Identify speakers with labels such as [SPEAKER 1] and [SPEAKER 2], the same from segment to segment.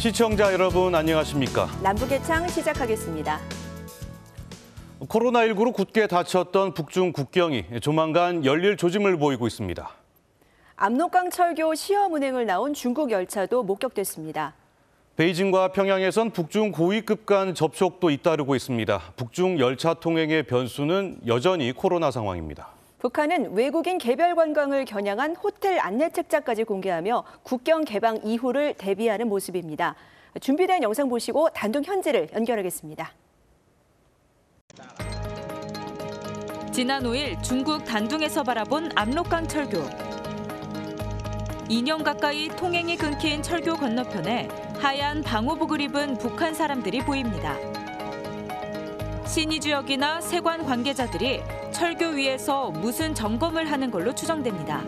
[SPEAKER 1] 시청자 여러분 안녕하십니까?
[SPEAKER 2] 남북의 창 시작하겠습니다.
[SPEAKER 1] 코로나19로 굳게 닫혔던 북중 국경이 조만간 열릴 조짐을 보이고 있습니다.
[SPEAKER 2] 압록강 철교 시험 운행을 나온 중국 열차도 목격됐습니다.
[SPEAKER 1] 베이징과 평양에선 북중 고위급 간 접촉도 잇따르고 있습니다. 북중 열차 통행의 변수는 여전히 코로나 상황입니다.
[SPEAKER 2] 북한은 외국인 개별 관광을 겨냥한 호텔 안내 책자까지 공개하며 국경 개방 이후를 대비하는 모습입니다. 준비된 영상 보시고 단둥 현지를 연결하겠습니다.
[SPEAKER 3] 지난 5일 중국 단둥에서 바라본 압록강 철교. 2년 가까이 통행이 끊긴 철교 건너편에 하얀 방호복을 입은 북한 사람들이 보입니다. 신의주역이나 세관 관계자들이 철교 위에서 무슨 점검을 하는 걸로 추정됩니다.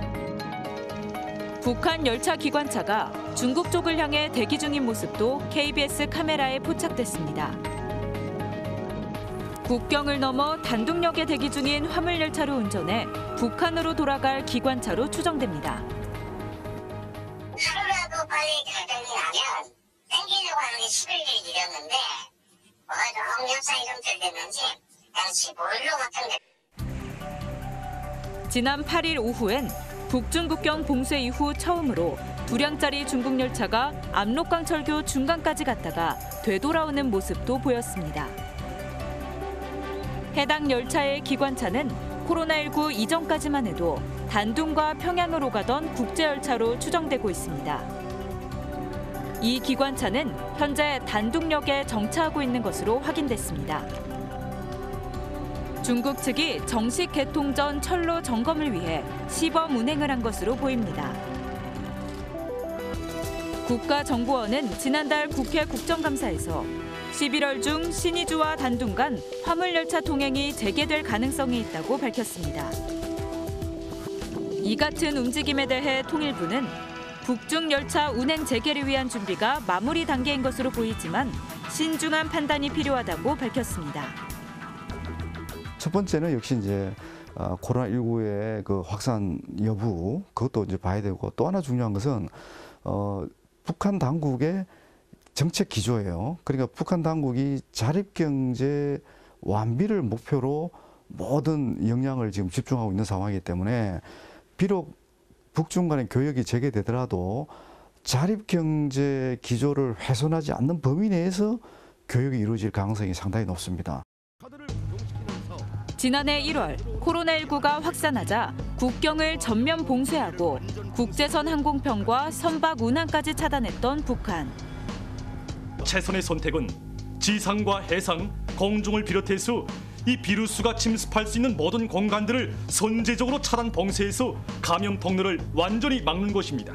[SPEAKER 3] 북한 열차 기관차가 중국 쪽을 향해 대기 중인 모습도 KBS 카메라에 포착됐습니다. 국경을 넘어 단둥역에 대기 중인 화물열차를 운전해 북한으로 돌아갈 기관차로 추정됩니다.
[SPEAKER 4] 하루라도 빨리 결정이 나면 땡기려고 하는 게 11일 일이었는데 좀 역사 이름들 됐는지 당시 뭘로 같은데.
[SPEAKER 3] 지난 8일 오후엔 북중 국경 봉쇄 이후 처음으로 두량짜리 중국 열차가 압록강 철교 중간까지 갔다가 되돌아오는 모습도 보였습니다. 해당 열차의 기관차는 코로나19 이전까지만 해도 단둥과 평양으로 가던 국제열차로 추정되고 있습니다. 이 기관차는 현재 단둥역에 정차하고 있는 것으로 확인됐습니다. 중국 측이 정식 개통 전 철로 점검을 위해 시범 운행을 한 것으로 보입니다. 국가정보원은 지난달 국회 국정감사에서 11월 중 신의주와 단둥 간 화물열차 통행이 재개될 가능성이 있다고 밝혔습니다. 이 같은 움직임에 대해 통일부는 북중 열차 운행 재개를 위한 준비가 마무리 단계인 것으로 보이지만 신중한 판단이 필요하다고 밝혔습니다.
[SPEAKER 5] 첫 번째는 역시 이제 코로나19의 그 확산 여부 그것도 이제 봐야 되고, 또 하나 중요한 것은 북한 당국의 정책 기조예요. 그러니까 북한 당국이 자립경제 완비를 목표로 모든 역량을 지금 집중하고 있는 상황이기 때문에 비록 북중 간의 교역이 재개되더라도 자립경제 기조를 훼손하지 않는 범위 내에서 교역이 이루어질 가능성이 상당히 높습니다.
[SPEAKER 3] 지난해 1월 코로나19가 확산하자 국경을 전면 봉쇄하고 국제선 항공편과 선박 운항까지 차단했던 북한.
[SPEAKER 6] 최선의 선택은 지상과 해상, 공중을 비롯해서 이 비루스가 침습할 수 있는 모든 공간들을 선제적으로 차단 봉쇄해서 감염 통로를 완전히 막는 것입니다.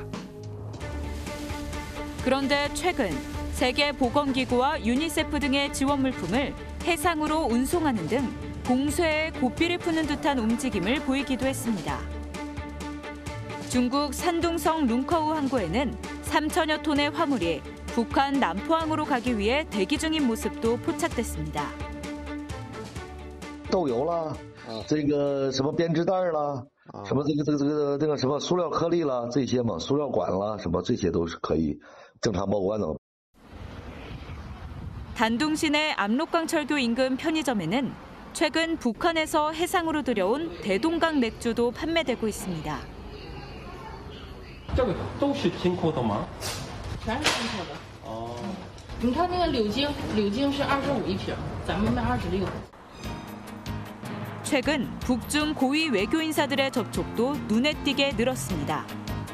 [SPEAKER 3] 그런데 최근 세계보건기구와 유니세프 등의 지원 물품을 해상으로 운송하는 등 봉쇄에 고삐를 푸는 듯한 움직임을 보이기도 했습니다. 중국 산둥성 룽커우 항구에는 3천여 톤의 화물이 북한 남포항으로 가기 위해 대기 중인 모습도 포착됐습니다.
[SPEAKER 7] 豆油啦，这个什么编织袋啦，什么这个什么塑料颗粒啦，这些嘛，塑料管啦，什么这些都是可以正常报关的。
[SPEAKER 3] 단둥 시내 압록강 철교 인근 편의점에는 최근 북한에서 해상으로 들여온 대동강 맥주도 판매되고 있습니다.
[SPEAKER 8] 这个都是进口的吗？
[SPEAKER 9] 全是进口的。哦。你看那个柳晶是25一瓶，咱们卖26。
[SPEAKER 3] 최근 북중 고위 외교 인사들의 접촉도 눈에 띄게 늘었습니다.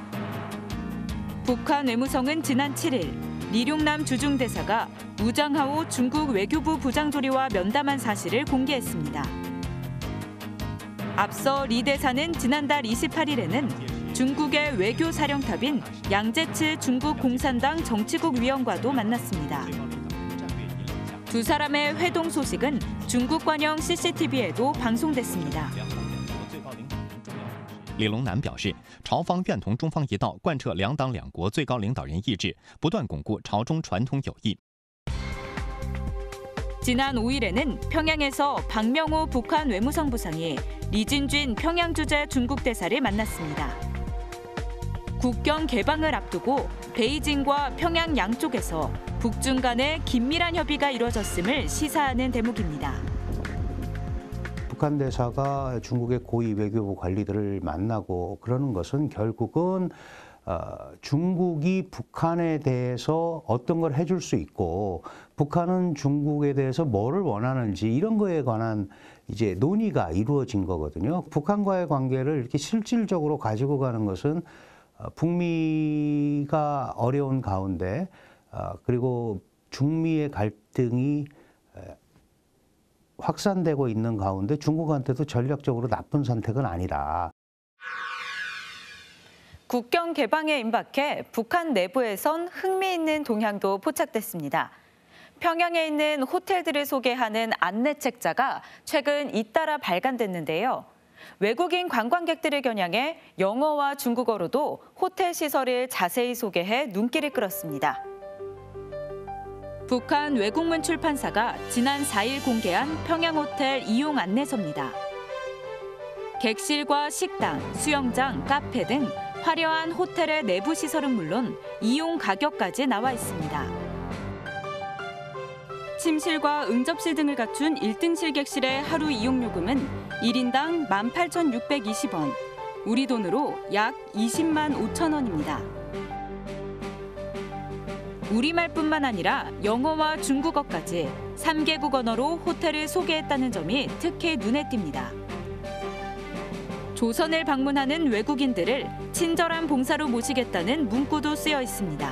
[SPEAKER 3] 북한 외무성은 지난 7일 리룡남 주중대사가 우장하오 중국 외교부 부장조리와 면담한 사실을 공개했습니다. 앞서 리 대사는 지난달 28일에는 중국의 외교 사령탑인 양제츠 중국 공산당 정치국 위원과도 만났습니다. 두 사람의 회동 소식은 중국 관영 CCTV에도 방송됐습니다.
[SPEAKER 10] 李龙南表示，朝方愿同中方一道，贯彻两党两国最高领导人意志，不断巩固朝中传统友谊。
[SPEAKER 3] 지난 5일에는 평양에서 박명호 북한 외무성 부상이 리진쥔 평양 주재 중국 대사를 만났습니다. 국경 개방을 앞두고 베이징과 평양 양쪽에서 북중 간의 긴밀한 협의가 이루어졌음을 시사하는 대목입니다.
[SPEAKER 11] 북한 대사가 중국의 고위 외교부 관리들을 만나고 그러는 것은 결국은 중국이 북한에 대해서 어떤 걸 해줄 수 있고 북한은 중국에 대해서 뭐를 원하는지 이런 거에 관한 이제 논의가 이루어진 거거든요. 북한과의 관계를 이렇게 실질적으로 가지고 가는 것은 북미가 어려운 가운데 그리고 중미의 갈등이 확산되고 있는 가운데 중국한테도 전략적으로 나쁜 선택은 아니다.
[SPEAKER 3] 국경 개방에 임박해 북한 내부에선 흥미있는 동향도 포착됐습니다. 평양에 있는 호텔들을 소개하는 안내책자가 최근 잇따라 발간됐는데요. 외국인 관광객들을 겨냥해 영어와 중국어로도 호텔 시설을 자세히 소개해 눈길을 끌었습니다. 북한 외국문 출판사가 지난 4일 공개한 평양호텔 이용 안내서입니다. 객실과 식당, 수영장, 카페 등 화려한 호텔의 내부 시설은 물론 이용 가격까지 나와 있습니다. 침실과 응접실 등을 갖춘 1등실 객실의 하루 이용요금은 1인당 18,620원, 우리 돈으로 약 20만 5천 원입니다. 우리말뿐만 아니라 영어와 중국어까지 3개국 언어로 호텔을 소개했다는 점이 특히 눈에 띕니다. 조선을 방문하는 외국인들을 친절한 봉사로 모시겠다는 문구도 쓰여 있습니다.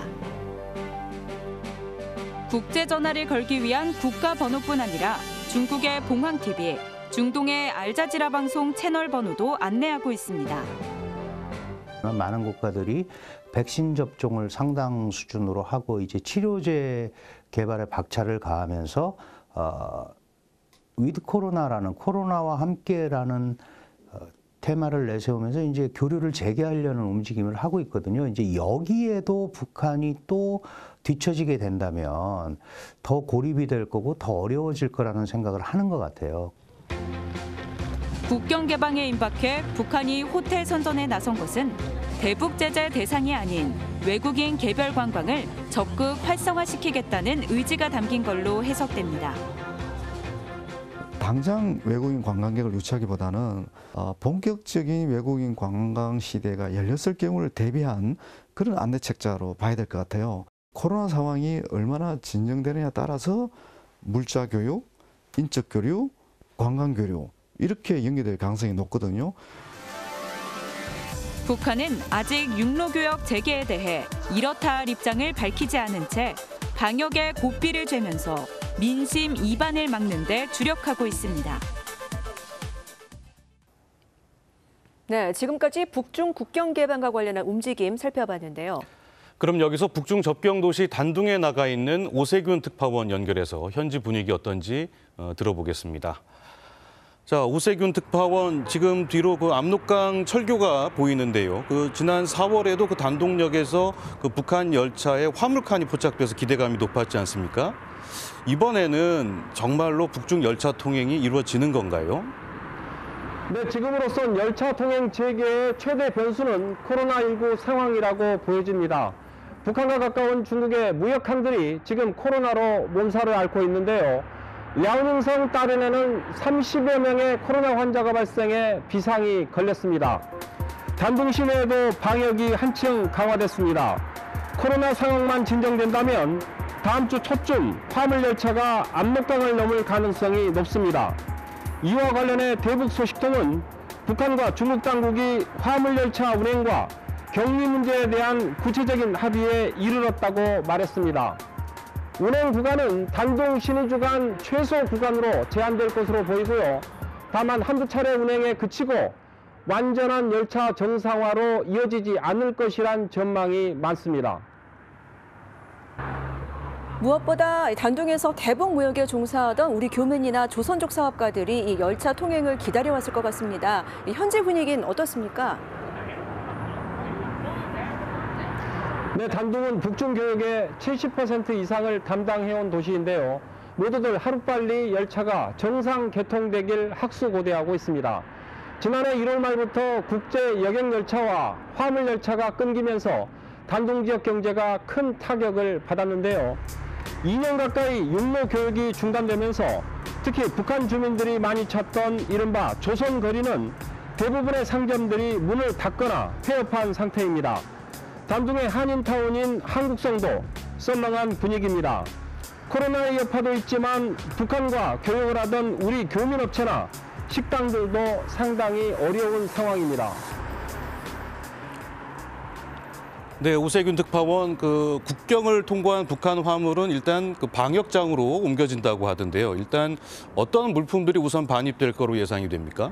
[SPEAKER 3] 국제 전화를 걸기 위한 국가 번호뿐 아니라 중국의 봉황TV, 중동의 알자지라 방송 채널 번호도 안내하고 있습니다.
[SPEAKER 11] 많은 국가들이 백신 접종을 상당 수준으로 하고 이제 치료제 개발에 박차를 가하면서 위드 코로나라는 코로나와 함께라는 테마를 내세우면서 이제 교류를 재개하려는 움직임을 하고 있거든요. 이제 여기에도 북한이 또 뒤처지게 된다면 더 고립이 될 거고 더 어려워질 거라는 생각을 하는 것 같아요.
[SPEAKER 3] 국경 개방에 임박해 북한이 호텔 선전에 나선 것은 대북 제재 대상이 아닌 외국인 개별 관광을 적극 활성화시키겠다는 의지가 담긴 걸로 해석됩니다.
[SPEAKER 5] 당장 외국인 관광객을 유치하기보다는 본격적인 외국인 관광 시대가 열렸을 경우를 대비한 그런 안내책자로 봐야 될 것 같아요. 코로나 상황이 얼마나 진정되느냐에 따라서 물자 교육, 인적 교류, 관광 교류 이렇게 연계될 가능성이 높거든요.
[SPEAKER 3] 북한은 아직 육로교역 재개에 대해 이렇다 할 입장을 밝히지 않은 채 방역에 고삐를 죄면서 민심 이반을 막는 데 주력하고 있습니다.
[SPEAKER 2] 네, 지금까지 북중 국경 개방과 관련한 움직임 살펴봤는데요.
[SPEAKER 1] 그럼 여기서 북중 접경 도시 단둥에 나가 있는 오세균 특파원 연결해서 현지 분위기 어떤지 들어보겠습니다. 자, 오세균 특파원, 지금 뒤로 그 압록강 철교가 보이는데요. 지난 4월에도 그 단동역에서 그 북한 열차에 화물칸이 포착돼서 기대감이 높았지 않습니까? 이번에는 정말로 북중 열차 통행이 이루어지는 건가요?
[SPEAKER 8] 네, 지금으로선 열차 통행 재개의 최대 변수는 코로나19 상황이라고 보여집니다. 북한과 가까운 중국의 무역항들이 지금 코로나로 몸살을 앓고 있는데요. 랴오닝성 따른에는 30여 명의 코로나 환자가 발생해 비상이 걸렸습니다. 단둥 시내에도 방역이 한층 강화됐습니다. 코로나 상황만 진정된다면 다음 주 초쯤 화물열차가 압록강을 넘을 가능성이 높습니다. 이와 관련해 대북 소식통은 북한과 중국 당국이 화물열차 운행과 격리 문제에 대한 구체적인 합의에 이르렀다고 말했습니다. 운행 구간은 단둥 신의주 간 최소 구간으로 제한될 것으로 보이고요. 다만 한두 차례 운행에 그치고 완전한 열차 정상화로 이어지지 않을 것이란 전망이 많습니다.
[SPEAKER 2] 무엇보다 단둥에서 대북 무역에 종사하던 우리 교민이나 조선족 사업가들이 이 열차 통행을 기다려왔을 것 같습니다. 현지 분위기는 어떻습니까?
[SPEAKER 8] 네, 단둥은 북중 교역의 70% 이상을 담당해온 도시인데요. 모두들 하루빨리 열차가 정상 개통되길 학수고대하고 있습니다. 지난해 1월 말부터 국제 여객열차와 화물열차가 끊기면서 단둥 지역 경제가 큰 타격을 받았는데요. 2년 가까이 육로 교육이 중단되면서 특히 북한 주민들이 많이 찾던 이른바 조선거리는 대부분의 상점들이 문을 닫거나 폐업한 상태입니다. 단둥의 한인타운인 한국성도 썰렁한 분위기입니다. 코로나의 여파도 있지만 북한과 교역을 하던 우리 교민업체나 식당들도 상당히 어려운 상황입니다.
[SPEAKER 1] 네, 오세균 특파원, 국경을 통과한 북한 화물은 일단 방역장으로 옮겨진다고 하던데요. 일단 어떤 물품들이 우선 반입될 거로 예상이 됩니까?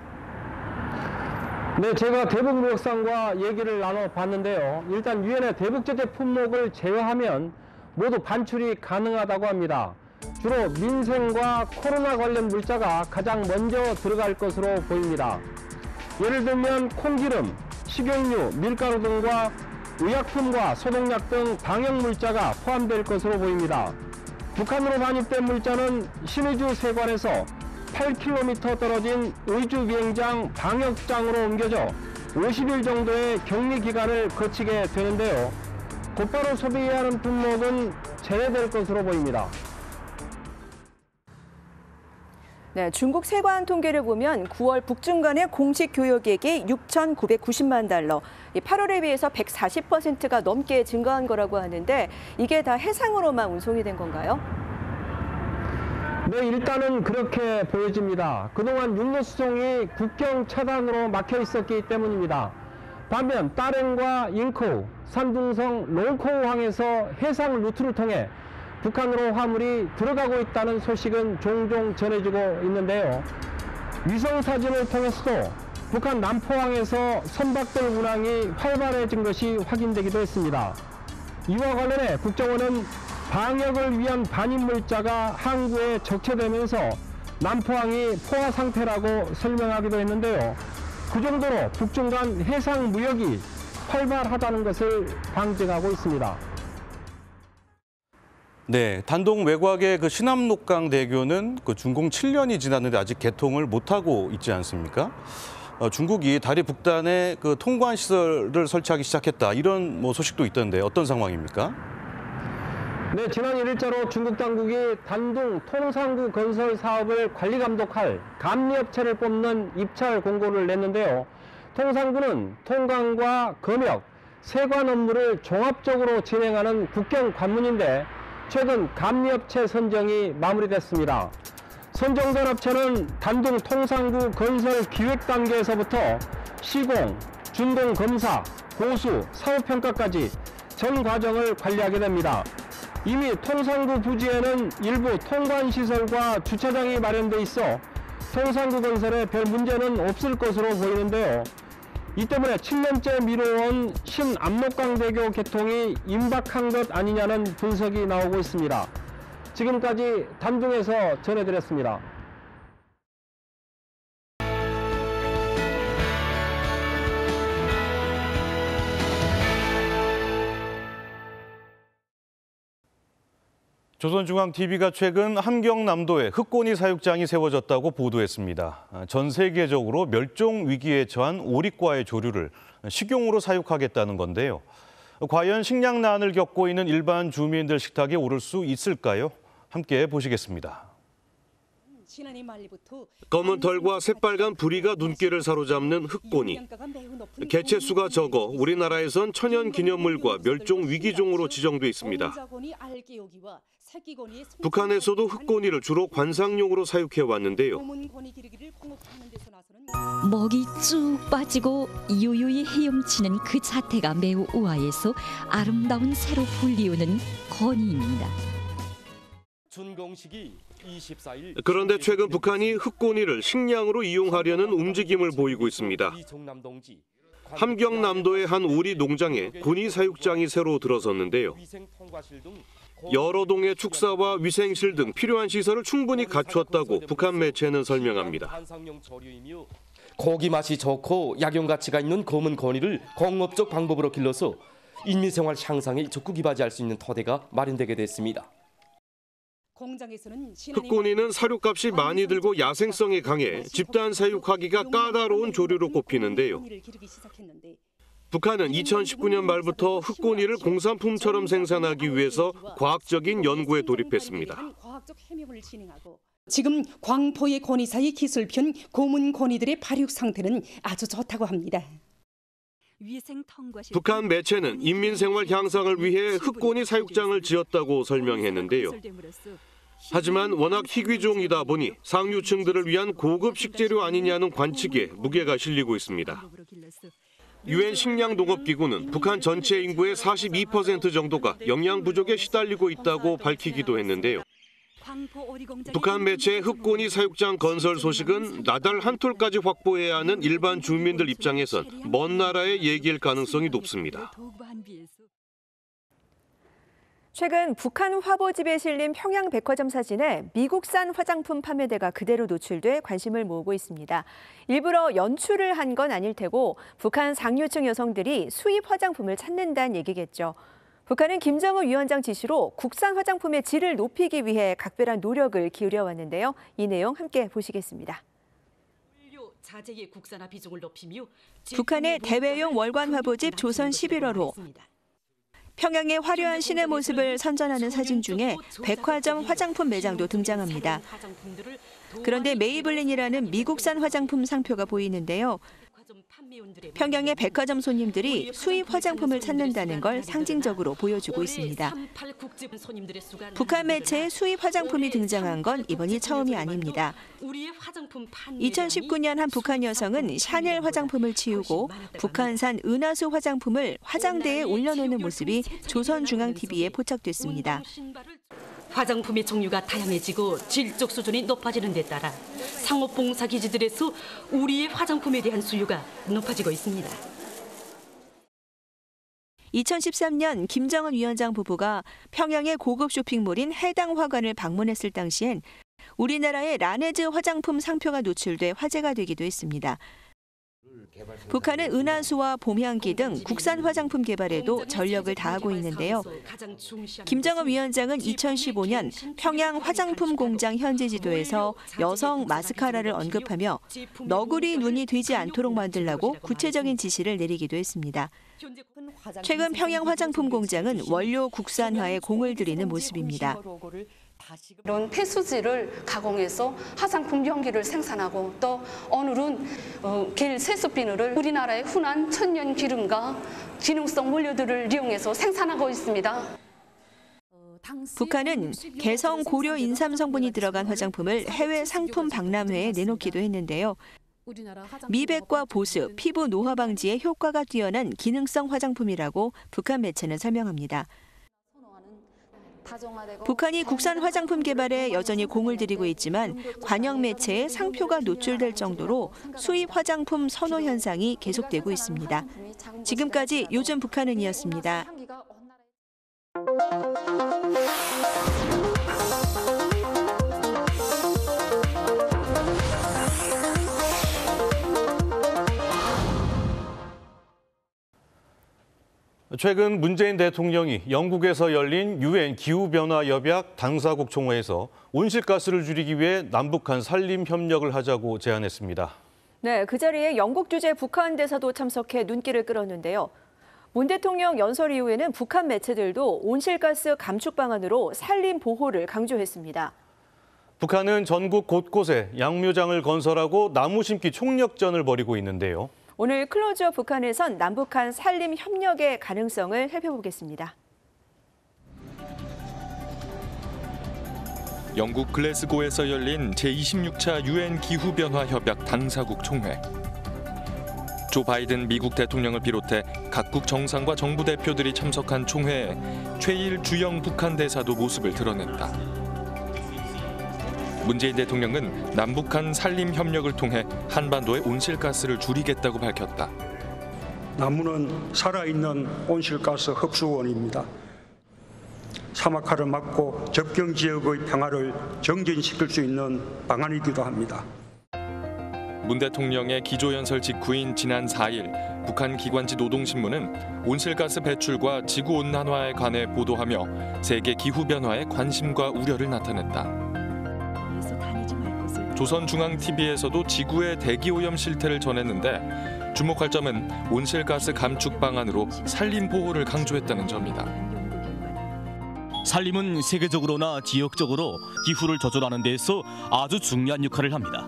[SPEAKER 8] 네, 제가 대북무역상과 얘기를 나눠봤는데요. 일단 유엔의 대북제재 품목을 제외하면 모두 반출이 가능하다고 합니다. 주로 민생과 코로나 관련 물자가 가장 먼저 들어갈 것으로 보입니다. 예를 들면 콩기름, 식용유, 밀가루 등과 의약품과 소독약 등 방역 물자가 포함될 것으로 보입니다. 북한으로 반입된 물자는 신의주 세관에서 8km 떨어진 의주 비행장 방역장으로 옮겨져 50일 정도의 격리 기간을 거치게 되는데요. 곧바로 소비해야 하는 품목은 제외될 것으로 보입니다.
[SPEAKER 2] 네, 중국 세관 통계를 보면 9월 북중 간의 공식 교역액이 6,990만 달러, 8월에 비해서 140%가 넘게 증가한 거라고 하는데 이게 다 해상으로만 운송이 된 건가요?
[SPEAKER 8] 네, 일단은 그렇게 보여집니다. 그동안 육로 수송이 국경 차단으로 막혀 있었기 때문입니다. 반면 따렝과 잉코우, 산둥성, 롱코우항에서 해상 루트를 통해 북한으로 화물이 들어가고 있다는 소식은 종종 전해지고 있는데요. 위성 사진을 통해서도 북한 남포항에서 선박들 운항이 활발해진 것이 확인되기도 했습니다. 이와 관련해 국정원은 방역을 위한 반입 물자가 항구에 적체되면서 남포항이 포화 상태라고 설명하기도 했는데요. 그 정도로 북중 간 해상 무역이 활발하다는 것을 방증하고 있습니다.
[SPEAKER 1] 네, 단동 외곽의 신암록강 대교는 준공 7년이 지났는데 아직 개통을 못하고 있지 않습니까? 중국이 다리 북단에 통관 시설을 설치하기 시작했다 이런 소식도 있던데 어떤 상황입니까?
[SPEAKER 8] 네, 지난 1일자로 중국 당국이 단둥 통상구 건설 사업을 관리 감독할 감리업체를 뽑는 입찰 공고를 냈는데요. 통상구는 통관과 검역, 세관 업무를 종합적으로 진행하는 국경 관문인데 최근 감리업체 선정이 마무리됐습니다. 선정된 업체는 단둥 통상구 건설 기획 단계에서부터 시공, 준공 검사, 보수, 사후평가까지 전 과정을 관리하게 됩니다. 이미 통상구 부지에는 일부 통관시설과 주차장이 마련돼 있어 통상구 건설에 별 문제는 없을 것으로 보이는데요. 이 때문에 7년째 미뤄온 신암록강대교 개통이 임박한 것 아니냐는 분석이 나오고 있습니다. 지금까지 단둥에서 전해드렸습니다.
[SPEAKER 1] 조선중앙TV가 최근 함경남도에 흑고니 사육장이 세워졌다고 보도했습니다. 전 세계적으로 멸종 위기에 처한 오리과의 조류를 식용으로 사육하겠다는 건데요. 과연 식량난을 겪고 있는 일반 주민들 식탁에 오를 수 있을까요? 함께 보시겠습니다. 검은 털과 새빨간 부리가 눈길을 사로잡는 흑고니. 개체수가 적어 우리나라에선 천연기념물과 멸종 위기종으로 지정돼 있습니다. 북한에서도 흑고니를 주로 관상용으로 사육해 왔는데요.
[SPEAKER 12] 먹이 쭉 빠지고 유유히 헤엄치는 그 자태가 매우 우아해서 아름다운 새로 불리우는 거니입니다.
[SPEAKER 1] 그런데 최근 북한이 흑고니를 식량으로 이용하려는 움직임을 보이고 있습니다. 함경남도의 한 오리 농장에 고니 사육장이 새로 들어섰는데요. 여러 동의 축사와 위생실 등 필요한 시설을 충분히 갖추었다고 북한 매체는 설명합니다.
[SPEAKER 13] 고기 맛이 좋고 약용 가치가 있는 검은 고니를 공업적 방법으로 길러서 인민생활 향상에 적극 이바지할 수 있는 토대가 마련되게 됐습니다.
[SPEAKER 14] 흑곤이는 사료값이 많이 들고 야생성이 강해 집단 사육하기가 까다로운 조류로 꼽히는데요. 북한은 2019년 말부터 흑곤이를 공산품처럼 생산하기 위해서 과학적인 연구에 돌입했습니다.
[SPEAKER 15] 지금 광포의 권위사의 기술편 고문 권위들의 발육 상태는 아주 좋다고 합니다.
[SPEAKER 14] 북한 매체는 인민생활 향상을 위해 흑곤이 사육장을 지었다고 설명했는데요. 하지만 워낙 희귀종이다 보니 상류층들을 위한 고급 식재료 아니냐는 관측에 무게가 실리고 있습니다. 유엔 식량동업기구는 북한 전체 인구의 42% 정도가 영양 부족에 시달리고 있다고 밝히기도 했는데요. 북한 매체의 흑곤이 사육장 건설 소식은 나달 한 톨까지 확보해야 하는 일반 주민들 입장에선 먼 나라의 얘기일 가능성이 높습니다.
[SPEAKER 2] 최근 북한 화보집에 실린 평양 백화점 사진에 미국산 화장품 판매대가 그대로 노출돼 관심을 모으고 있습니다. 일부러 연출을 한 건 아닐 테고 북한 상류층 여성들이 수입 화장품을 찾는다는 얘기겠죠. 북한은 김정은 위원장 지시로 국산 화장품의 질을 높이기 위해 각별한 노력을 기울여 왔는데요. 이 내용 함께 보시겠습니다. 북한의 대외용 월간 화보집 조선 11월호. 평양의 화려한 시내 모습을 선전하는 사진 중에 백화점 화장품 매장도 등장합니다. 그런데 메이블린이라는 미국산 화장품 상표가 보이는데요. 평양의 백화점 손님들이 수입 화장품을 찾는다는 걸 상징적으로 보여주고 있습니다. 북한 매체에 수입 화장품이 등장한 건 이번이 처음이 아닙니다. 2019년 한 북한 여성은 샤넬 화장품을 치우고 북한산 은하수 화장품을 화장대에 올려놓는 모습이 조선중앙TV에 포착됐습니다.
[SPEAKER 16] 화장품의 종류가 다양해지고 질적 수준이 높아지는 데 따라 상업봉사 기지들에서 우리의 화장품에 대한 수요가 높아지고 있습니다.
[SPEAKER 2] 2013년 김정은 위원장 부부가 평양의 고급 쇼핑몰인 해당 화관을 방문했을 당시엔 우리나라의 라네즈 화장품 상표가 노출돼 화제가 되기도 했습니다. 북한은 은하수와 봄향기 등 국산 화장품 개발에도 전력을 다하고 있는데요. 김정은 위원장은 2015년 평양 화장품 공장 현지 지도에서 여성 마스카라를 언급하며 너구리 눈이 되지 않도록 만들라고 구체적인 지시를 내리기도 했습니다. 최근 평양 화장품 공장은 원료 국산화에 공을 들이는 모습입니다.
[SPEAKER 17] 이런 폐수지를 가공해서 화장품 용기를 생산하고 또 오늘은 겔 세수 비누를 우리나라의 훈한 천연 기름과 기능성 원료들을 이용해서 생산하고 있습니다.
[SPEAKER 2] 북한은 개성 고려 인삼 성분이 들어간 화장품을 해외 상품 박람회에 내놓기도 했는데요. 미백과 보습, 피부 노화 방지에 효과가 뛰어난 기능성 화장품이라고 북한 매체는 설명합니다. 북한이 국산 화장품 개발에 여전히 공을 들이고 있지만 관영 매체에 상표가 노출될 정도로 수입 화장품 선호 현상이 계속되고 있습니다. 지금까지 요즘 북한은이었습니다.
[SPEAKER 1] 최근 문재인 대통령이 영국에서 열린 유엔 기후변화협약 당사국 총회에서 온실가스를 줄이기 위해 남북한 산림 협력을 하자고 제안했습니다.
[SPEAKER 2] 네, 그 자리에 영국 주재 북한 대사도 참석해 눈길을 끌었는데요. 문 대통령 연설 이후에는 북한 매체들도 온실가스 감축 방안으로 산림 보호를 강조했습니다.
[SPEAKER 1] 북한은 전국 곳곳에 양묘장을 건설하고 나무 심기 총력전을 벌이고 있는데요.
[SPEAKER 2] 오늘 클로즈업 북한에선 남북한 산림 협력의 가능성을 살펴보겠습니다.
[SPEAKER 18] 영국 글래스고에서 열린 제26차 유엔 기후변화협약 당사국 총회. 조 바이든 미국 대통령을 비롯해 각국 정상과 정부 대표들이 참석한 총회에 최일 주영 북한 대사도 모습을 드러냈다. 문재인 대통령은 남북한 산림 협력을 통해 한반도의 온실가스를 줄이겠다고 밝혔다.
[SPEAKER 19] 나무는 살아있는 온실가스 흡수원입니다. 사막화를 막고 접경 지역의 평화를 정진시킬 수 있는 방안이기도 합니다.
[SPEAKER 18] 문 대통령의 기조연설 직후인 지난 4일 북한 기관지 노동신문은 온실가스 배출과 지구온난화에 관해 보도하며 세계 기후변화에 관심과 우려를 나타냈다. 조선중앙TV에서도 지구의 대기오염 실태를 전했는데 주목할 점은 온실가스 감축 방안으로 산림 보호를 강조했다는 점이다.
[SPEAKER 20] 산림은 세계적으로나 지역적으로 기후를 조절하는 데서 아주 중요한 역할을 합니다.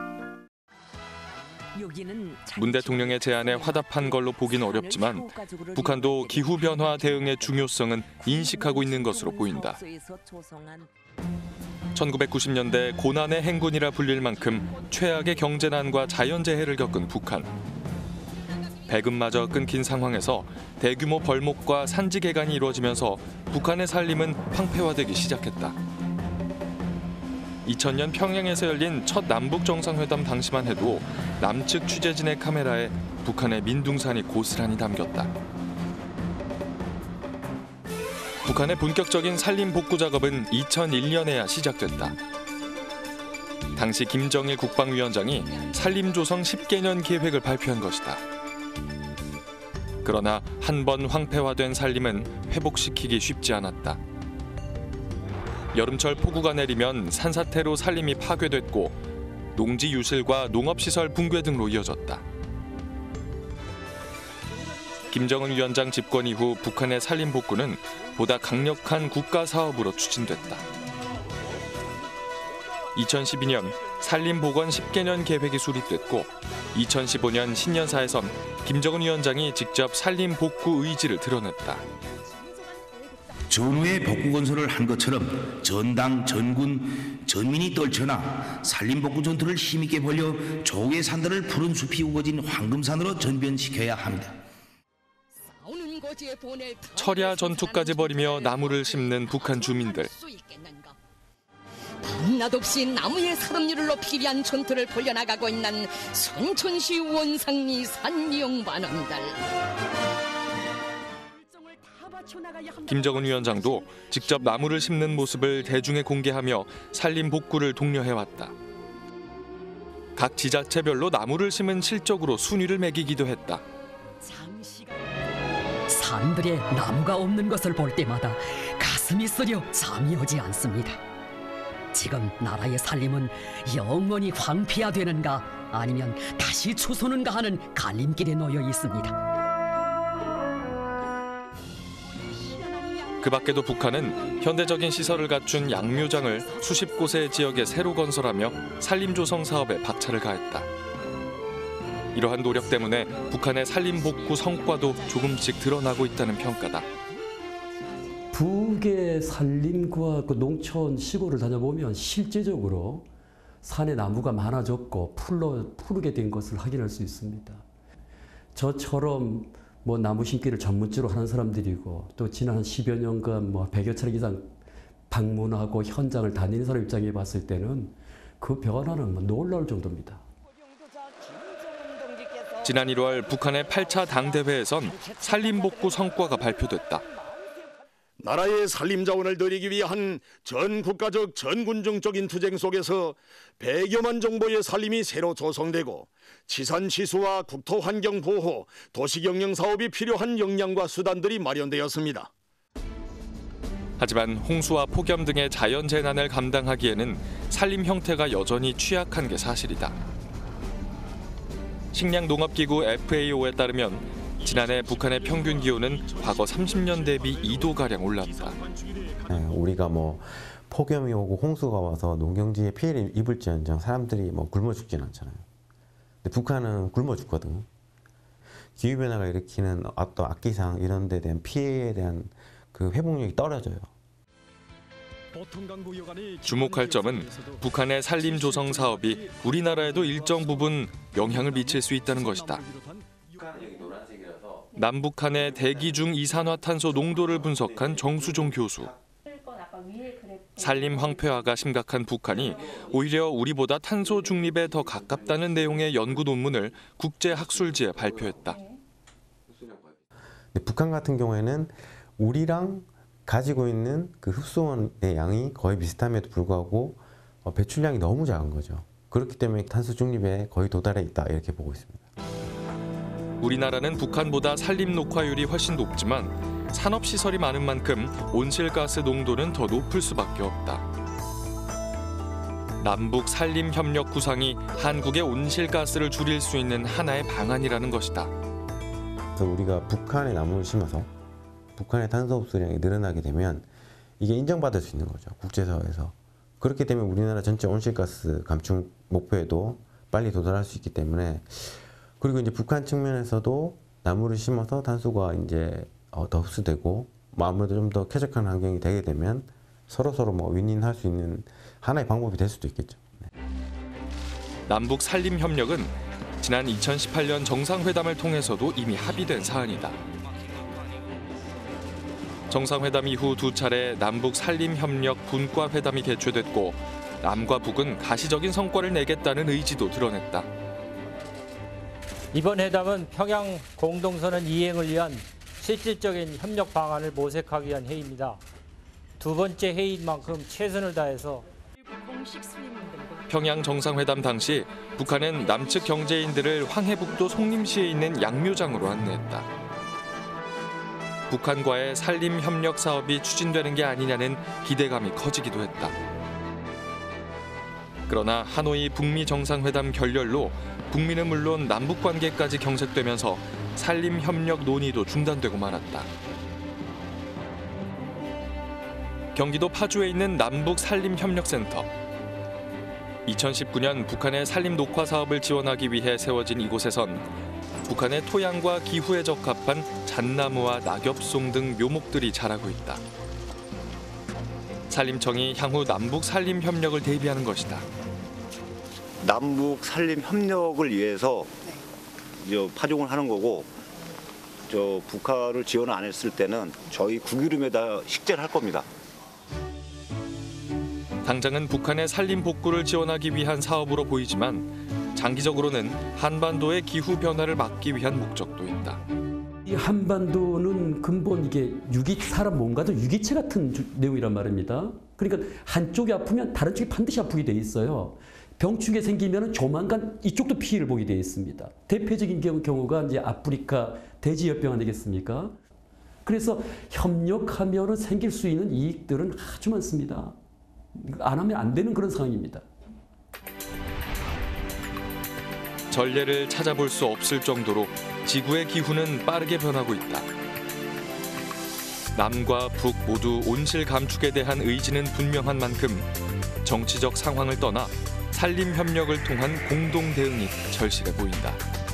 [SPEAKER 18] 문 대통령의 제안에 화답한 걸로 보긴 어렵지만 북한도 기후변화 대응의 중요성은 인식하고 있는 것으로 보인다. 1990년대 고난의 행군이라 불릴 만큼 최악의 경제난과 자연재해를 겪은 북한. 배급마저 끊긴 상황에서 대규모 벌목과 산지 개간이 이루어지면서 북한의 산림은 황폐화되기 시작했다. 2000년 평양에서 열린 첫 남북 정상회담 당시만 해도 남측 취재진의 카메라에 북한의 민둥산이 고스란히 담겼다. 북한의 본격적인 산림 복구 작업은 2001년에야 시작됐다. 당시 김정일 국방위원장이 산림 조성 10개년 계획을 발표한 것이다. 그러나 한 번 황폐화된 산림은 회복시키기 쉽지 않았다. 여름철 폭우가 내리면 산사태로 산림이 파괴됐고 농지 유실과 농업시설 붕괴 등으로 이어졌다. 김정은 위원장 집권 이후 북한의 산림 복구는 보다 강력한 국가 사업으로 추진됐다. 2012년 산림 복원 10개년 계획이 수립됐고 2015년 신년사에선 김정은 위원장이 직접 산림 복구 의지를 드러냈다.
[SPEAKER 21] 전후에 복구 건설을 한 것처럼 전당, 전군, 전민이 떨쳐나 산림복구 전투를 힘있게 벌여 조국의 산들을 푸른 숲이 우거진 황금산으로 전변시켜야 합니다.
[SPEAKER 18] 철야 전투까지 벌이며 나무를 심는 북한 주민들.
[SPEAKER 22] 밤낮없이 나무의 사lum률을 높이기 위한 전투를 벌여나가고 있는 순천시 원상리 산영반원들.
[SPEAKER 18] 김정은 위원장도 직접 나무를 심는 모습을 대중에 공개하며 산림 복구를 독려해왔다. 각 지자체별로 나무를 심은 실적으로 순위를 매기기도 했다.
[SPEAKER 23] 산들에 나무가 없는 것을 볼 때마다 가슴이 쓰려 잠이 오지 않습니다. 지금 나라의 산림은 영원히 황폐화되는가 아니면 다시 추소는가 하는 갈림길에 놓여 있습니다.
[SPEAKER 18] 그 밖에도 북한은 현대적인 시설을 갖춘 양묘장을 수십 곳의 지역에 새로 건설하며 산림 조성 사업에 박차를 가했다. 이러한 노력 때문에 북한의 산림 복구 성과도 조금씩 드러나고 있다는 평가다.
[SPEAKER 24] 북의 산림과 그 농촌 시골을 다녀보면 실제적으로 산에 나무가 많아졌고 푸르게 된 것을 확인할 수 있습니다. 저처럼 나무 심기를 전문적으로 하는 사람들이고 또 지난 한 10여 년간 100여 차례 이상 방문하고 현장을 다니는 사람 입장에 봤을 때는 그 변화는 놀라울 정도입니다.
[SPEAKER 18] 지난 1월 북한의 8차 당대회에선 산림 복구 성과가 발표됐다.
[SPEAKER 25] 나라의 산림 자원을 늘리기 위한 전 국가적 전군중적인 투쟁 속에서 100여만 정도의 산림이 새로 조성되고 치산 치수와 국토 환경 보호, 도시 경영 사업이 필요한 역량과 수단들이 마련되었습니다.
[SPEAKER 18] 하지만 홍수와 폭염 등의 자연 재난을 감당하기에는 산림 형태가 여전히 취약한 게 사실이다. 식량농업기구 FAO에 따르면 지난해 북한의 평균 기온은 과거 30년 대비 2도가량 올랐다.
[SPEAKER 26] 우리가 폭염이 오고 홍수가 와서 농경지에 피해를 입을지언정 사람들이 굶어 죽지는 않잖아요. 근데 북한은 굶어 죽거든. 기후변화가 일으키는 어떤 악기상 이런 데 대한 피해에 대한 그 회복력이 떨어져요.
[SPEAKER 18] 주목할 점은 북한의 산림 조성 사업이 우리나라에도 일정 부분 영향을 미칠 수 있다는 것이다. 남북한의 대기 중 이산화탄소 농도를 분석한 정수종 교수. 산림 황폐화가 심각한 북한이 오히려 우리보다 탄소 중립에 더 가깝다는 내용의 연구 논문을 국제학술지에 발표했다.
[SPEAKER 26] 북한 같은 경우에는 우리랑 가지고 있는 그 흡수원의 양이 거의 비슷함에도 불구하고 배출량이 너무 작은 거죠. 그렇기 때문에 탄소 중립에 거의 도달해 있다 이렇게 보고 있습니다.
[SPEAKER 18] 우리나라는 북한보다 산림 녹화율이 훨씬 높지만 산업시설이 많은 만큼 온실가스 농도는 더 높을 수밖에 없다. 남북 산림 협력 구상이 한국의 온실가스를 줄일 수 있는 하나의 방안이라는 것이다.
[SPEAKER 26] 그래서 우리가 북한에 나무를 심어서 북한의 탄소 흡수량이 늘어나게 되면 이게 인정받을 수 있는 거죠, 국제사회에서. 그렇게 되면 우리나라 전체 온실가스 감축 목표에도 빨리 도달할 수 있기 때문에, 그리고 이제 북한 측면에서도 나무를 심어서 탄소가 이제 더 흡수되고 아무래도 좀 더 쾌적한 환경이 되게 되면 서로 뭐 윈윈할 수 있는 하나의 방법이 될 수도 있겠죠.
[SPEAKER 18] 남북 산림 협력은 지난 2018년 정상회담을 통해서도 이미 합의된 사안이다. 정상회담 이후 두 차례 남북 산림 협력 분과 회담이 개최됐고 남과 북은 가시적인 성과를 내겠다는 의지도 드러냈다.
[SPEAKER 4] 이번 회담은 평양 공동선언 이행을 위한 실질적인 협력 방안을 모색하기 위한 회의입니다. 두 번째 회의인 만큼 최선을 다해서
[SPEAKER 18] 평양 정상회담 당시 북한은 남측 경제인들을 황해북도 송림시에 있는 양묘장으로 안내했다. 북한과의 산림 협력 사업이 추진되는 게 아니냐는 기대감이 커지기도 했다. 그러나 하노이 북미 정상회담 결렬로 북미는 물론 남북 관계까지 경색되면서 산림 협력 논의도 중단되고 말았다. 경기도 파주에 있는 남북 산림 협력센터. 2019년 북한의 산림 녹화 사업을 지원하기 위해 세워진 이곳에선 북한의 토양과 기후에 적합한 잣나무와 낙엽송 등 묘목들이 자라고 있다. 산림청이 향후 남북 산림 협력을 대비하는 것이다.
[SPEAKER 6] 남북 산림 협력을 위해서 파종을 하는 거고, 북한을 지원 안 했을 때는 저희 국유림에다 식재를 할 겁니다.
[SPEAKER 18] 당장은 북한의 산림 복구를 지원하기 위한 사업으로 보이지만 장기적으로는 한반도의 기후 변화를 막기 위한 목적도 있다.
[SPEAKER 24] 이 한반도는 근본 이게 사람 몸과도 유기체 같은 내용이란 말입니다. 그러니까 한쪽이 아프면 다른 쪽이 반드시 아프게 돼 있어요. 병충해 생기면 조만간 이쪽도 피해를 보게 돼 있습니다. 대표적인 경우가 이제 아프리카 돼지열병 아니겠습니까? 그래서 협력하면 생길 수 있는 이익들은 아주 많습니다. 안 하면 안 되는 그런 상황입니다.
[SPEAKER 18] 전례를 찾아볼 수 없을 정도로 지구의 기후는 빠르게 변하고 있다. 남과 북 모두 온실 감축에 대한 의지는 분명한 만큼 정치적 상황을 떠나 산림 협력을 통한 공동 대응이 절실해 보인다.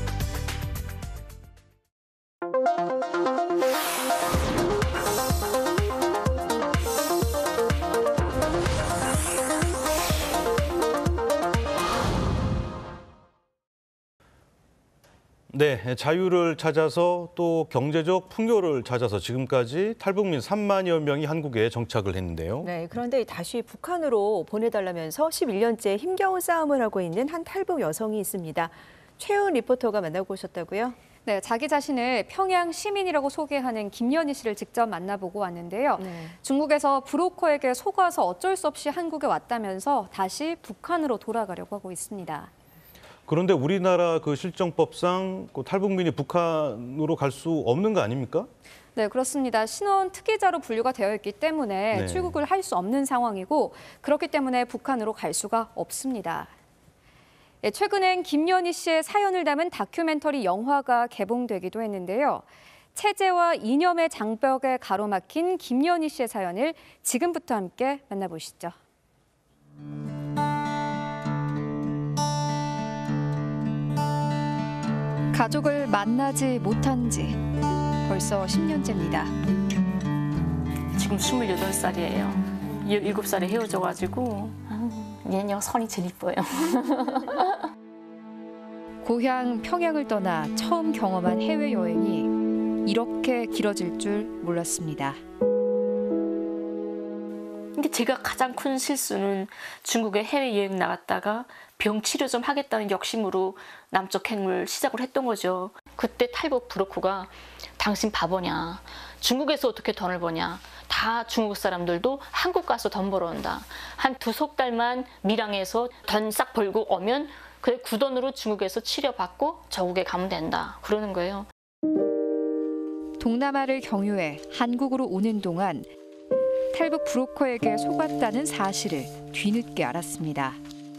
[SPEAKER 1] 네, 자유를 찾아서 또 경제적 풍요를 찾아서 지금까지 탈북민 3만여 명이 한국에 정착을 했는데요.
[SPEAKER 2] 네, 그런데 다시 북한으로 보내달라면서 11년째 힘겨운 싸움을 하고 있는 한 탈북 여성이 있습니다. 최은 리포터가 만나고 오셨다고요?
[SPEAKER 7] 네, 자기 자신을 평양 시민이라고 소개하는 김연희 씨를 직접 만나보고 왔는데요.
[SPEAKER 2] 네.
[SPEAKER 7] 중국에서 브로커에게 속아서 어쩔 수 없이 한국에 왔다면서 다시 북한으로 돌아가려고 하고 있습니다.
[SPEAKER 1] 그런데 우리나라 그 실정법상 탈북민이 북한으로 갈 수 없는 거 아닙니까?
[SPEAKER 7] 네, 그렇습니다. 신원 특이자로 분류가 되어 있기 때문에
[SPEAKER 1] 네.
[SPEAKER 7] 출국을 할 수 없는 상황이고 그렇기 때문에 북한으로 갈 수가 없습니다. 예, 최근엔 김연희 씨의 사연을 담은 다큐멘터리 영화가 개봉되기도 했는데요. 체제와 이념의 장벽에 가로막힌 김연희 씨의 사연을 지금부터 함께 만나보시죠. 가족을 만나지 못한 지 벌써 10년째입니다.
[SPEAKER 9] 지금 28살이에요. 17살에 헤어져가지고 얘녀 선이 제일 이뻐요.
[SPEAKER 7] 고향 평양을 떠나 처음 경험한 해외여행이 이렇게 길어질 줄 몰랐습니다.
[SPEAKER 9] 근데 제가 가장 큰 실수는 중국에 해외여행 나갔다가 병 치료 좀 하겠다는 욕심으로 남쪽 행을 시작을 했던 거죠. 그때 탈북 브로커가 당신 바보냐, 중국에서 어떻게 돈을 버냐, 다 중국 사람들도 한국 가서 돈 벌어온다. 한 2석 달만 밀양에서 돈 싹 벌고 오면 그래 구돈으로 중국에서 치료받고 저국에 가면 된다. 그러는 거예요.
[SPEAKER 7] 동남아를 경유해 한국으로 오는 동안 탈북 브로커에게 속았다는 사실을 뒤늦게 알았습니다.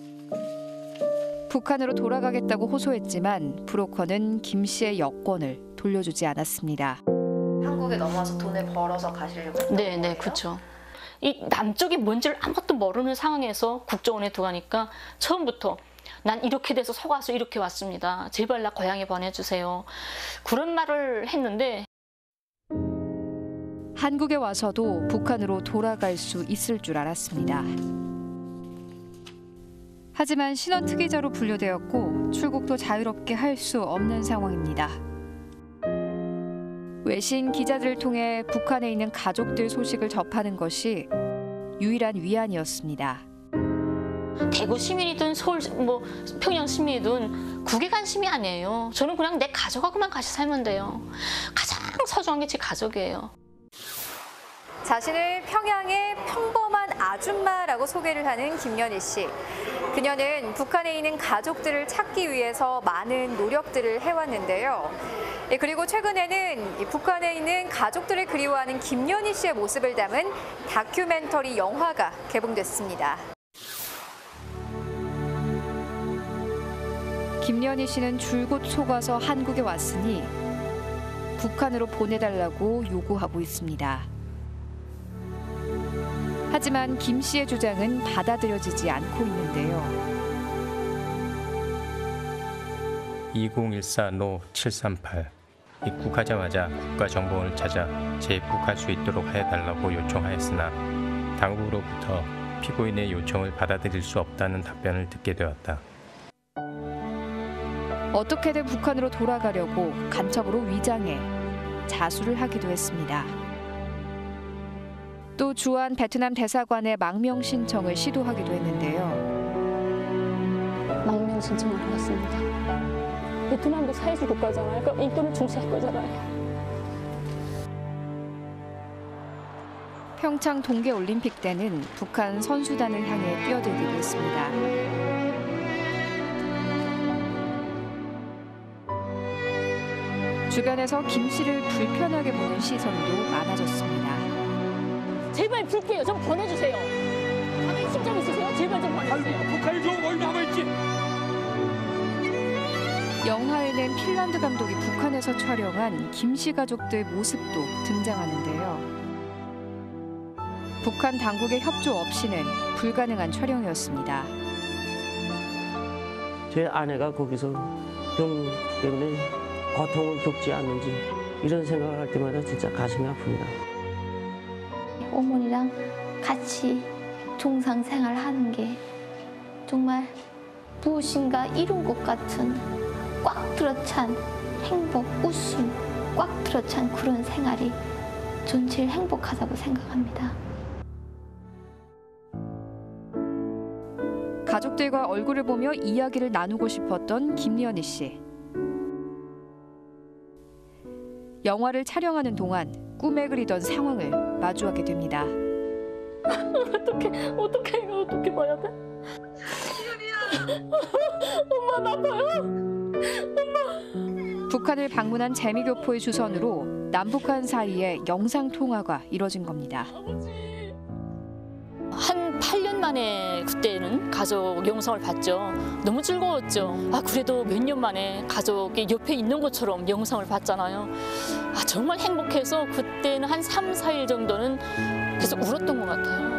[SPEAKER 7] 북한으로 돌아가겠다고 호소했지만 브로커는 김 씨의 여권을 돌려주지 않았습니다.
[SPEAKER 3] 한국에 넘어와서 돈을 벌어서 가시려고 했던 거예요?
[SPEAKER 9] 네, 그렇죠. 이 남쪽이 뭔지를 아무것도 모르는 상황에서 국정원에 들어가니까 처음부터 난 이렇게 돼서 속아서 이렇게 왔습니다. 제발 나 고향에 보내주세요. 그런 말을 했는데
[SPEAKER 7] 한국에 와서도 북한으로 돌아갈 수 있을 줄 알았습니다. 하지만 신원 특이자로 분류되었고 출국도 자유롭게 할 수 없는 상황입니다. 외신 기자들을 통해 북한에 있는 가족들 소식을 접하는 것이 유일한 위안이었습니다.
[SPEAKER 9] 대구 시민이든 서울 평양 시민이든 국외 관심이 아니에요. 저는 그냥 내 가족하고만 같이 살면 돼요. 가장 소중한 게 제 가족이에요.
[SPEAKER 7] 자신을 평양의 평범한 아줌마라고 소개를 하는 김연희 씨. 그녀는 북한에 있는 가족들을 찾기 위해서 많은 노력들을 해왔는데요. 그리고 최근에는 북한에 있는 가족들을 그리워하는 김연희 씨의 모습을 담은 다큐멘터리 영화가 개봉됐습니다. 김연희 씨는 줄곧 속아서 한국에 왔으니 북한으로 보내달라고 요구하고 있습니다. 하지만 김 씨의 주장은 받아들여지지 않고 있는데요.
[SPEAKER 5] 2014-738 입국하자마자 국가정보원을 찾아 재입국할 수 있도록 해달라고 요청하였으나 당국으로부터 피고인의 요청을 받아들일 수 없다는 답변을 듣게 되었다.
[SPEAKER 7] 어떻게든 북한으로 돌아가려고 간첩으로 위장해 자수를 하기도 했습니다. 또 주한 베트남 대사관에 망명 신청을 시도하기도 했는데요.
[SPEAKER 9] 망명 신청하러 갔습니다. 베트남도 사회주의 국가잖아요. 그러니까 인권을 중시할 거잖아요.
[SPEAKER 7] 평창 동계올림픽 때는 북한 선수단을 향해 뛰어들기도 했습니다. 주변에서 김 씨를 불편하게 보는 시선도 많아졌습니다.
[SPEAKER 9] 제발 줄게요. 좀 보내주세요. 가만히 심장 있으세요? 제발 좀 보내주세요.
[SPEAKER 8] 북한이 좀 어디 남아있지?
[SPEAKER 7] 영화에는 핀란드 감독이 북한에서 촬영한 김 씨 가족들 모습도 등장하는데요. 북한 당국의 협조 없이는 불가능한 촬영이었습니다.
[SPEAKER 10] 제 아내가 거기서 병 때문에 고통을 겪지 않는지 이런 생각을 할 때마다 진짜 가슴이 아픕니다.
[SPEAKER 11] 어머니랑 같이 종상 생활하는 게 정말 무엇인가 이룬 것 같은 꽉 들어찬 행복, 웃음, 꽉 들어찬 그런 생활이 전 제일 행복하다고 생각합니다.
[SPEAKER 7] 가족들과 얼굴을 보며 이야기를 나누고 싶었던 김연희 씨. 영화를 촬영하는 동안 꿈에 그리던 상황을 마주하게 됩니다.
[SPEAKER 9] 어떻게 봐야 돼? 엄마 나 봐요? 엄마.
[SPEAKER 7] 북한을 방문한 재미교포의 주선으로 남북한 사이에 영상 통화가 이뤄진 겁니다.
[SPEAKER 9] 한 8년 만에 그때는 가족 영상을 봤죠. 너무 즐거웠죠. 그래도 몇 년 만에 가족이 옆에 있는 것처럼 영상을 봤잖아요. 정말 행복해서 그때는 한 3, 4일 정도는 계속 울었던 것 같아요.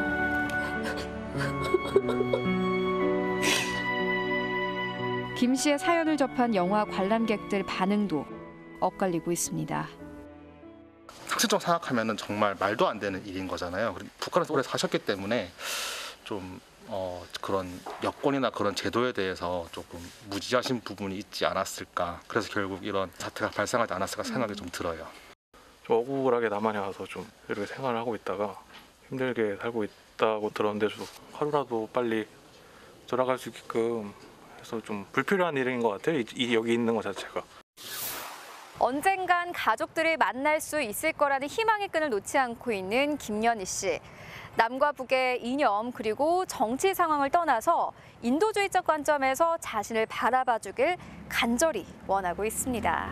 [SPEAKER 7] 김 씨의 사연을 접한 영화 관람객들 반응도 엇갈리고 있습니다.
[SPEAKER 12] 학생증 생각하면은 정말 말도 안 되는 일인 거잖아요. 북한에서 오래 사셨기 때문에 좀 그런 여건이나 그런 제도에 대해서 조금 무지하신 부분이 있지 않았을까. 그래서 결국 이런 사태가 발생하지 않았을까 생각이 좀 들어요.
[SPEAKER 27] 좀 억울하게 남한에 와서 좀 이렇게 생활을 하고 있다가 힘들게 살고 있다고 들었는데 좀 하루라도 빨리 돌아갈 수 있게끔 해서 좀 불필요한 일인 것 같아요. 여기 있는 것 자체가.
[SPEAKER 7] 언젠간 가족들을 만날 수 있을 거라는 희망의 끈을 놓지 않고 있는 김연희 씨. 남과 북의 이념 그리고 정치 상황을 떠나서 인도주의적 관점에서 자신을 바라봐주길 간절히 원하고 있습니다.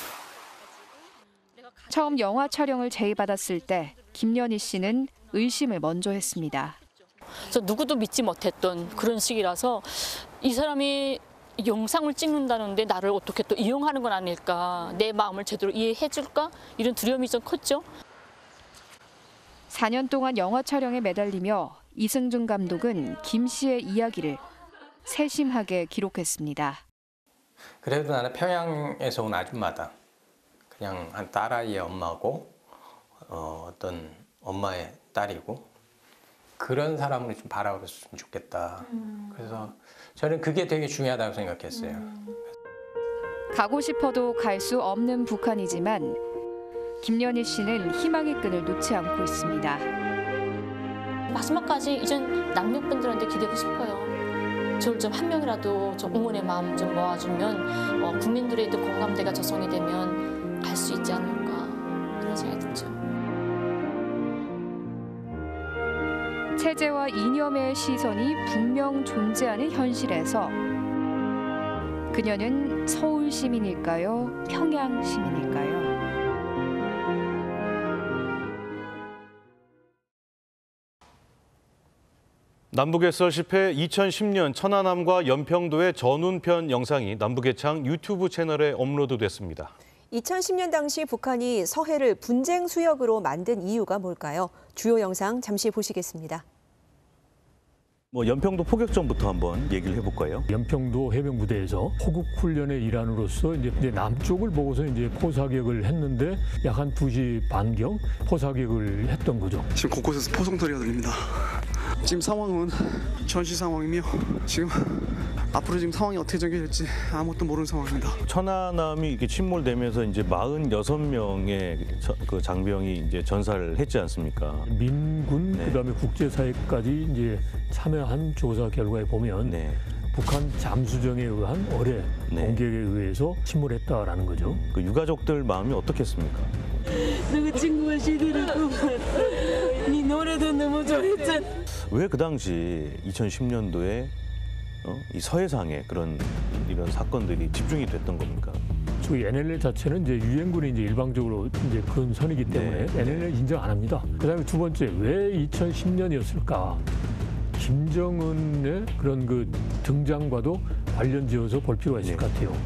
[SPEAKER 7] 처음 영화 촬영을 제의받았을 때 김연희 씨는 의심을 먼저 했습니다.
[SPEAKER 9] 저 누구도 믿지 못했던 그런 시기라서 이 사람이 영상을 찍는다는데 나를 어떻게 또 이용하는 건 아닐까, 내 마음을 제대로 이해해 줄까, 이런 두려움이 좀 컸죠.
[SPEAKER 7] 4년 동안 영화 촬영에 매달리며 이승준 감독은 김 씨의 이야기를 세심하게 기록했습니다.
[SPEAKER 5] 그래도 나는 평양에서 온 아줌마다 그냥 한 딸아이의 엄마고 어떤 엄마의 딸이고 그런 사람을 좀 바라봤으면 좋겠다. 그래서 저는 그게 되게 중요하다고 생각했어요.
[SPEAKER 7] 가고 싶어도 갈 수 없는 북한이지만 김연희 씨는 희망의 끈을 놓지 않고 있습니다.
[SPEAKER 9] 마지막까지 이젠 남녀분들한테 기대고 싶어요. 저를 좀 한 명이라도 좀 응원의 마음 좀 모아주면 국민들의 또 공감대가 조성이 되면 갈 수 있지 않을까, 그런 생각이 들죠.
[SPEAKER 7] 체제와 이념의 시선이 분명 존재하는 현실에서 그녀는 서울 시민일까요? 평양 시민일까요?
[SPEAKER 1] 남북의 썰 10회 2010년 천안함과 연평도의 전운편 영상이 남북의창 유튜브 채널에 업로드됐습니다.
[SPEAKER 2] 2010년 당시 북한이 서해를 분쟁 수역으로 만든 이유가 뭘까요? 주요 영상 잠시 보시겠습니다.
[SPEAKER 1] 연평도 포격전부터 한번 얘기를 해볼까요?
[SPEAKER 8] 연평도 해병부대에서 포국 훈련의 일환으로서 이제 남쪽을 보고서 이제 포사격을 했는데 약 한 2시 반경 포사격을 했던 거죠.
[SPEAKER 13] 지금 곳곳에서 포성소리가 들립니다. 지금 상황은 전시 상황이며 지금 앞으로 지금 상황이 어떻게 전개될지 아무것도 모르는 상황입니다.
[SPEAKER 1] 천안함이 이렇게 침몰되면서 이제 46명의 그 장병이 이제 전사를 했지 않습니까?
[SPEAKER 8] 민군 그다음에 국제사회까지 이제 참여한 조사 결과에 보면 북한 잠수정에 의한 어뢰 공격에 의해서 침몰했다라는 거죠.
[SPEAKER 1] 그 유가족들 마음이 어떻겠습니까?
[SPEAKER 14] 너그 친구가 시들었고 네 노래도 너무 좋아했잖아.
[SPEAKER 1] 왜 그 당시 2010년도에 이 서해상에 이런 사건들이 집중이 됐던 겁니까?
[SPEAKER 8] 그 NLL 자체는 이제 유엔군이 이제 일방적으로 이제 큰 선이기 때문에 NLL 인정 안 합니다. 그다음에 두 번째, 왜 2010년이었을까? 김정은의 그런 그 등장과도 관련지어서 볼 필요가 있을 것 같아요.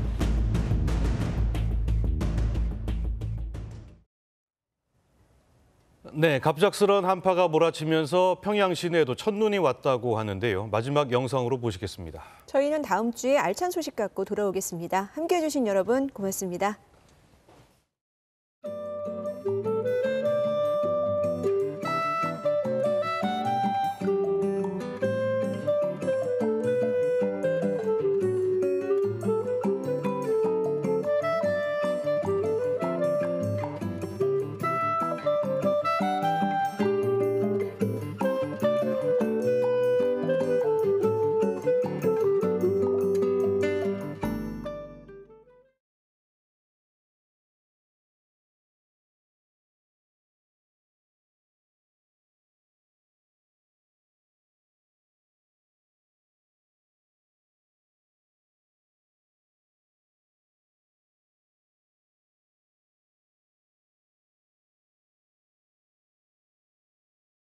[SPEAKER 1] 네, 갑작스런 한파가 몰아치면서 평양 시내에도 첫눈이 왔다고 하는데요. 마지막 영상으로 보시겠습니다.
[SPEAKER 2] 저희는 다음 주에 알찬 소식 갖고 돌아오겠습니다. 함께해 주신 여러분 고맙습니다.